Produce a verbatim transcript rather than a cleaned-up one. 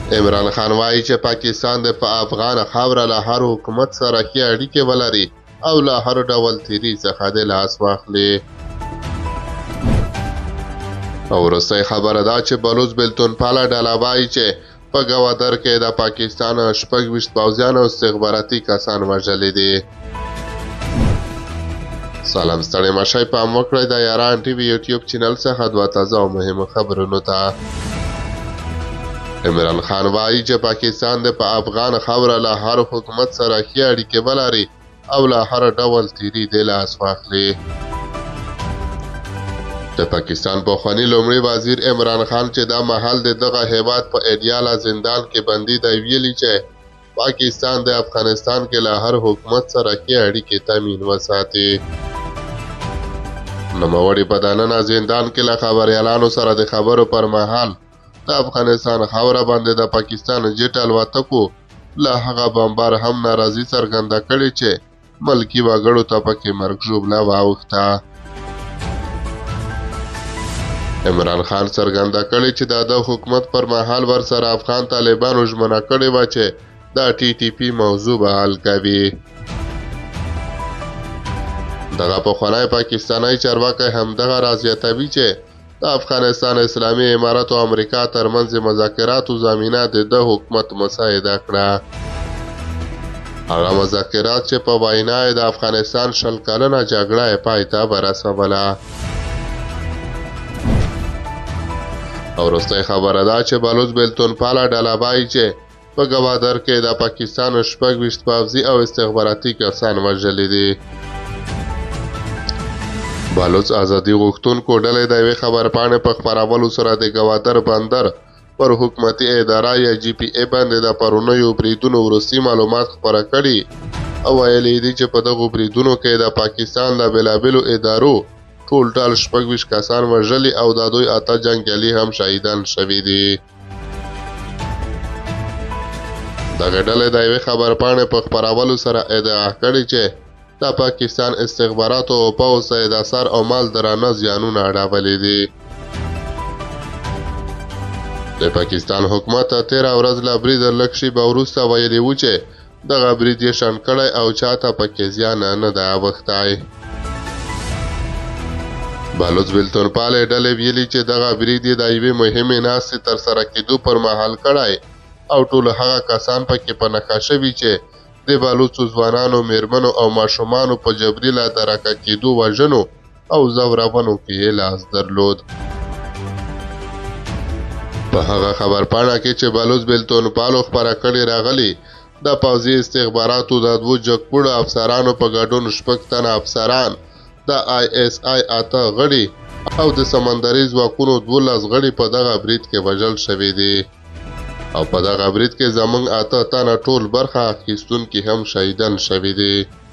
عمران خان وایي چې پاکستان د په افغان خاوره له هر حکومت سره ښې اړیکې ولري او له هر ډول تیري څخه د لاس واخلي. او وروستۍ خبره دا چې بلوڅ بېلتون پاله ډله وایي چې په ګوادر کې د پاکستان شپږ ویشت پوځیان او استخباراتي کسان وژلي دي. سلام ستړي مه شئ، پام وکړئ د یاران ټي وي یوټیوب چینل څخه دوه تازه او مهمو خبرونو ته. عمران خان وایي چې پاکستان د په افغان خاوره له هر حکومت سره ښې اړیکې ولري او له هر ډول تیري د لاس واخلي. د پاکستان پخواني لومړي وزیر عمران خان چې دا مهال د دغه هیواد په ایډیاله زندان کې بندي دی، ویلي چې پاکستان د افغانستان کې له هر حکومت سره ښې اړیکې تامین وساتي. نوموړي په دننه زندان کې له خبریالانو سره د خبرو پر مهال د افغانستان خاوره باندې د پاکستان جیټ الوتکو له هغه بمبار هم ناراضي څرګنده کړې چې ملکي وګړو ته پکې مرګ ژوبله واوښته. عمران خان څرګنده کړې چې د ده حکومت پر مهال ورسره افغان طالبانو ژمنه کړې وه چې د ټي ټي پي موضوع به حل کوي. دغه پخوانی پاکستانی چارواکی همدغه راز زیاتوي چې د افغانستان اسلامي امارت او امریکا ترمنځ مذاکراتو زمینه د ده حکومت مساعده کړه. هغه مذاکرات چې په وینا یې د افغانستان شل کلنه جګړه یې پای ته ورسوله. او وروستۍ خبره ده چې بلوڅ بېلتون پاله ډله وایي چې په ګوادر کې د پاکستان شپږ ویشت پوځي او استخباراتي کسان وژلي دي. بلوڅ ازادي غوښتونکو ډلې د یوې خبرپاڼې په خپرولو سره د ګوادر بندر پر حکومتي اداره یا جي پي اي باندې د پرونیو بریدونو وروستي معلومات خپاره کړي او ویلي دي چې په دغو بریدونو کې د پاکستان د بېلابېلو ادارو ټول ټال شپږ ویشت کسان وژلي او د دوی اته جنګیالي هم شهیدان شوي دي. دغه ډلې د یوې خبرپاڼې په خپرولو سره ادعا کړې چې د پاکستان استخباراتو او پوځ ته د سر او مال درانه زیانونه اړولي دي. د پاکستان حکومت تېره ورځ له بریده لږ شېبه وروسته ویلي وو چې دغه برید یې شنډ کړی او چاته پکې زیان نه دی اوښتی. بلوڅ بېلتون پالې ډلې ویلي چې دغه برید یې د یوې مهمې ناستې ترسره کېدو پر مهال کړی او ټول هغه کسان پکې په نښه شوي چې د بلوڅو ځوانانو، میرمنو او ماشومانو په جبري له درکه کېدو، وژنو او ځورونو کې یې لاس درلود. په هغه خبرپاڼه کې چې بلوڅ بېلتون پالو خپره کړې راغلي د پوځي استخباراتو د دوو جګپوړو افسرانو په ګډون شپږ تنه افسران، د آی اس آی اته غړي او د سمندري ځواکونو دولس غړي په دغه برید کې وژل شوي دي. او په دغه برید کې زموږ اته تنه ټول برخه اخیستونکي هم شهیدان شوي دي.